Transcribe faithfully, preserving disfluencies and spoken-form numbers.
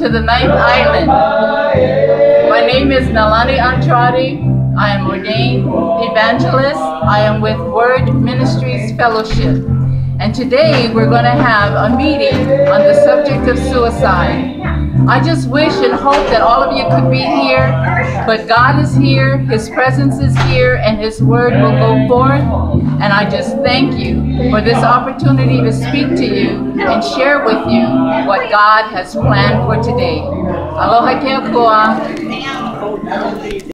to the ninth island. My name is Nalani Andrade. I am ordained evangelist. I am with Word Ministries Fellowship. And today we're going to have a meeting on the subject of suicide. I just wish and hope that all of you could be here, but God is here, His presence is here, and His word will go forth. And I just thank you for this opportunity to speak to you and share with you what God has planned for today. Aloha kia koa.